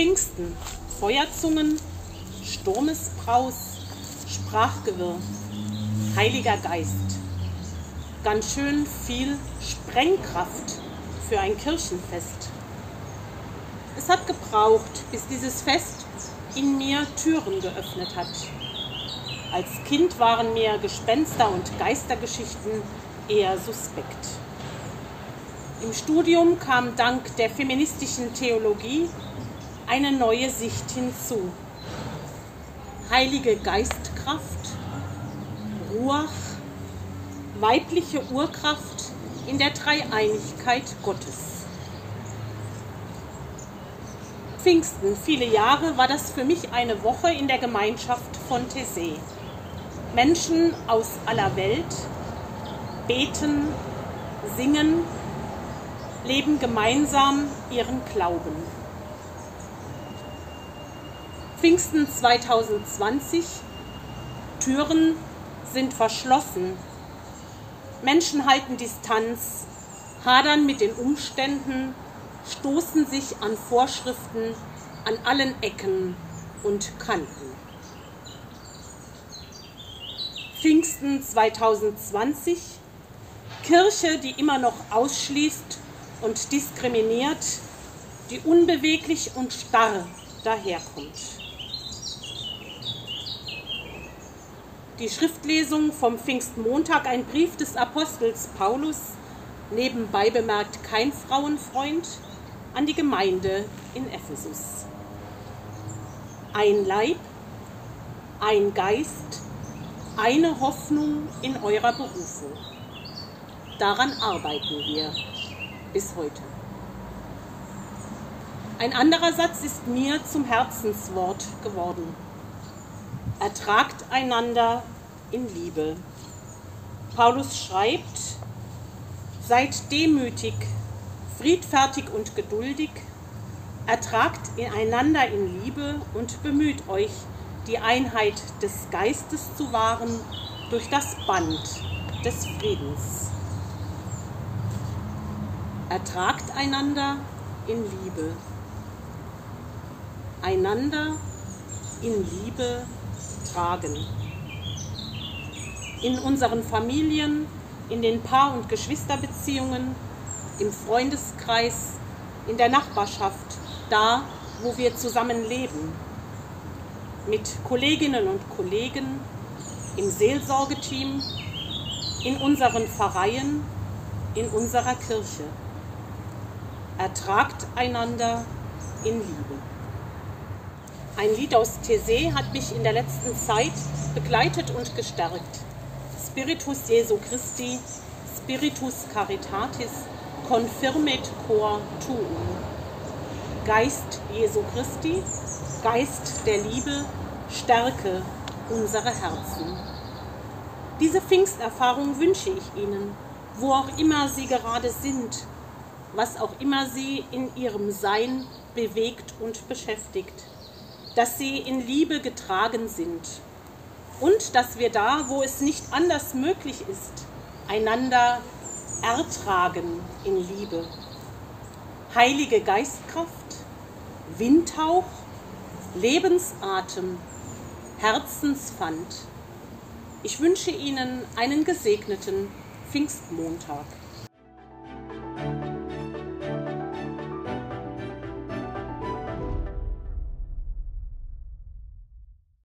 Pfingsten, Feuerzungen, Sturmesbraus, Sprachgewirr, Heiliger Geist. Ganz schön viel Sprengkraft für ein Kirchenfest. Es hat gebraucht, bis dieses Fest in mir Türen geöffnet hat. Als Kind waren mir Gespenster- und Geistergeschichten eher suspekt. Im Studium kam dank der feministischen Theologie eine neue Sicht hinzu. Heilige Geistkraft, Ruach, weibliche Urkraft in der Dreieinigkeit Gottes. Pfingsten, viele Jahre, war das für mich eine Woche in der Gemeinschaft von Taizé. Menschen aus aller Welt beten, singen, leben gemeinsam ihren Glauben. Pfingsten 2020, Türen sind verschlossen. Menschen halten Distanz, hadern mit den Umständen, stoßen sich an Vorschriften an allen Ecken und Kanten. Pfingsten 2020, Kirche, die immer noch ausschließt und diskriminiert, die unbeweglich und starr daherkommt. Die Schriftlesung vom Pfingstmontag, ein Brief des Apostels Paulus, nebenbei bemerkt kein Frauenfreund, an die Gemeinde in Ephesus. Ein Leib, ein Geist, eine Hoffnung in eurer Berufung. Daran arbeiten wir bis heute. Ein anderer Satz ist mir zum Herzenswort geworden. Ertragt einander in Liebe. Paulus schreibt, seid demütig, friedfertig und geduldig, ertragt einander in Liebe und bemüht euch, die Einheit des Geistes zu wahren durch das Band des Friedens. Ertragt einander in Liebe. Einander in Liebe tragen. In unseren Familien, in den Paar- und Geschwisterbeziehungen, im Freundeskreis, in der Nachbarschaft, da, wo wir zusammen leben, mit Kolleginnen und Kollegen, im Seelsorgeteam, in unseren Pfarreien, in unserer Kirche. Ertragt einander in Liebe. Ein Lied aus Taizé hat mich in der letzten Zeit begleitet und gestärkt. Spiritus Jesu Christi, Spiritus Caritatis, confirmet cor tuum. Geist Jesu Christi, Geist der Liebe, stärke unsere Herzen. Diese Pfingsterfahrung wünsche ich Ihnen, wo auch immer Sie gerade sind, was auch immer Sie in Ihrem Sein bewegt und beschäftigt, dass Sie in Liebe getragen sind und dass wir da, wo es nicht anders möglich ist, einander ertragen in Liebe. Heilige Geistkraft, Windhauch, Lebensatem, Herzenspfand. Ich wünsche Ihnen einen gesegneten Pfingstmontag.